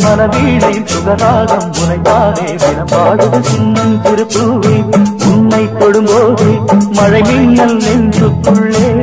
மனவீணையும் சுகராகம் உனைத்தானே தினப்பாடுது சின்னம் திருப்பூவே உன்னை தொடும்போது மழை மின்னல் நெஞ்சுக்குள்ளே